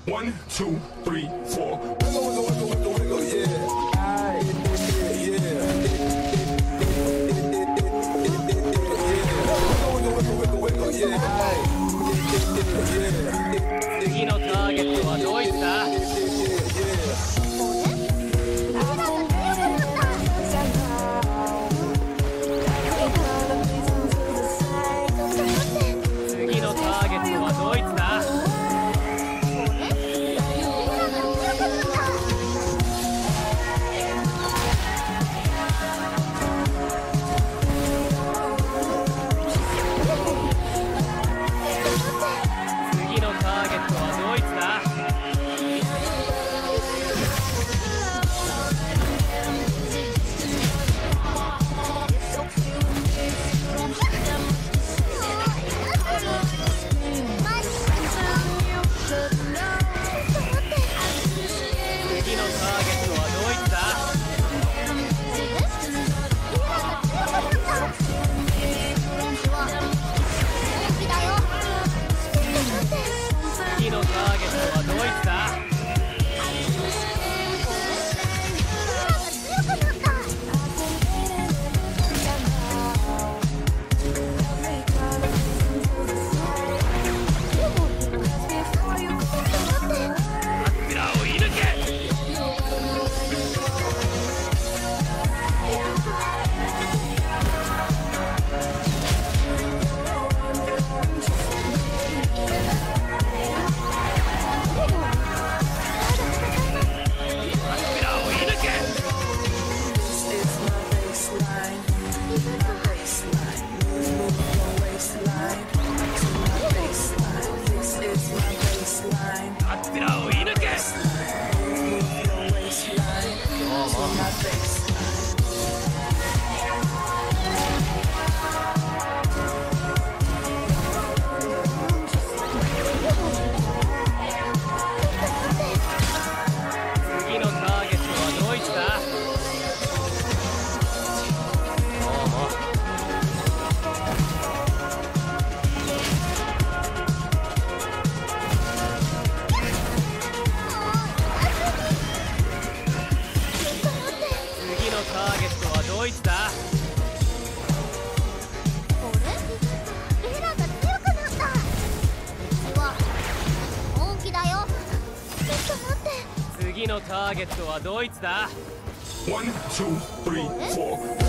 One, two, three, four. Wiggle, wiggle, wiggle, wiggle, wiggle, yeah. Aye, yeah, wiggle, wiggle, wiggle, wiggle, yeah. Aye, yeah. 次のターゲットはドイツだ。次のターゲットはドイツだ。次のターゲットはドイツだ。次のターゲットはドイツだ。次のターゲットはドイツだ。枕を射抜け。次のターゲットはドイツだ。次のターゲットはドイツだ。 エラが強くなった。うわ、本気だよ。ちょっと待って。 次のターゲットはドイツだ。 One, two, three, four.